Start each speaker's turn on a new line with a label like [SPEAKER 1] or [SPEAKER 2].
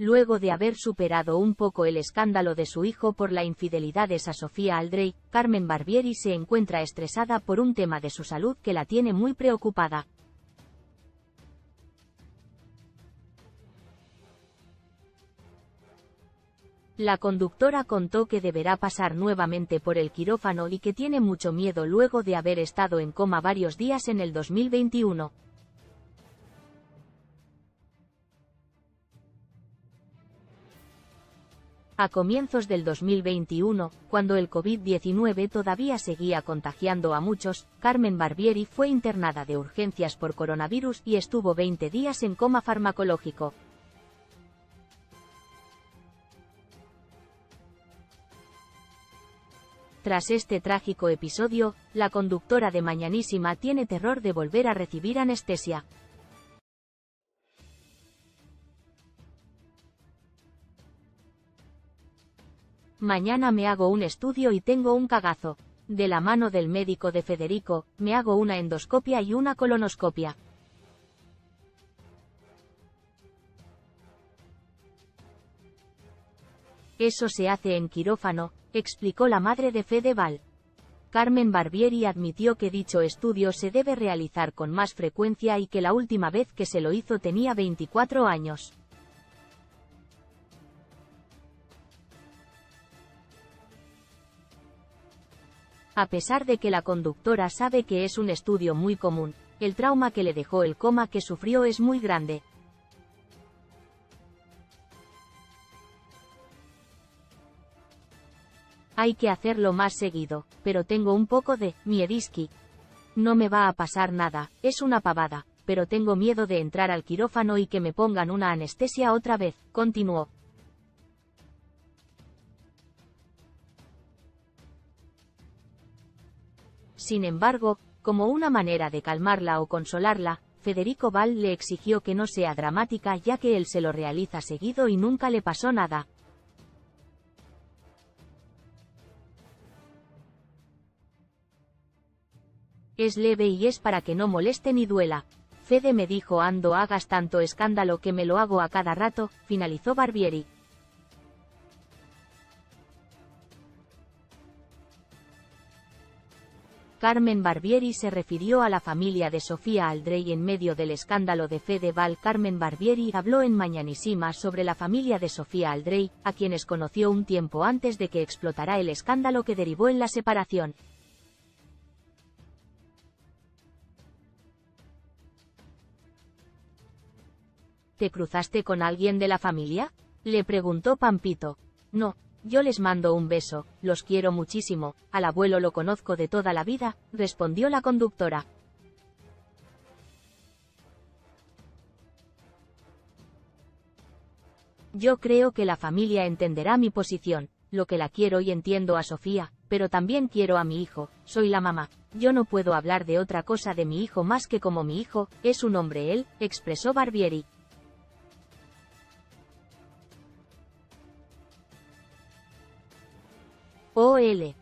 [SPEAKER 1] Luego de haber superado un poco el escándalo de su hijo por la infidelidad a Sofía Aldrey, Carmen Barbieri se encuentra estresada por un tema de su salud que la tiene muy preocupada. La conductora contó que deberá pasar nuevamente por el quirófano y que tiene mucho miedo luego de haber estado en coma varios días en el 2021. A comienzos del 2021, cuando el COVID-19 todavía seguía contagiando a muchos, Carmen Barbieri fue internada de urgencias por coronavirus y estuvo 20 días en coma farmacológico. Tras este trágico episodio, la conductora de Mañanísima tiene terror de volver a recibir anestesia. Mañana me hago un estudio y tengo un cagazo. De la mano del médico de Federico, me hago una endoscopia y una colonoscopia. Eso se hace en quirófano, explicó la madre de Fedeval. Carmen Barbieri admitió que dicho estudio se debe realizar con más frecuencia y que la última vez que se lo hizo tenía 24 años. A pesar de que la conductora sabe que es un estudio muy común, el trauma que le dejó el coma que sufrió es muy grande. Hay que hacerlo más seguido, pero tengo un poco de miediski. No me va a pasar nada, es una pavada, pero tengo miedo de entrar al quirófano y que me pongan una anestesia otra vez, continuó. Sin embargo, como una manera de calmarla o consolarla, Federico Val le exigió que no sea dramática ya que él se lo realiza seguido y nunca le pasó nada. Es leve y es para que no moleste ni duela. Fede me dijo ando hagas tanto escándalo que me lo hago a cada rato, finalizó Barbieri. Carmen Barbieri se refirió a la familia de Sofía Aldrey en medio del escándalo de Fedeval. Carmen Barbieri habló en Mañanísima sobre la familia de Sofía Aldrey, a quienes conoció un tiempo antes de que explotara el escándalo que derivó en la separación. ¿Te cruzaste con alguien de la familia?, le preguntó Pampito. No, yo les mando un beso, los quiero muchísimo, al abuelo lo conozco de toda la vida, respondió la conductora. Yo creo que la familia entenderá mi posición, lo que la quiero y entiendo a Sofía, pero también quiero a mi hijo, soy la mamá, yo no puedo hablar de otra cosa de mi hijo más que como mi hijo, es un hombre él, expresó Barbieri. OL.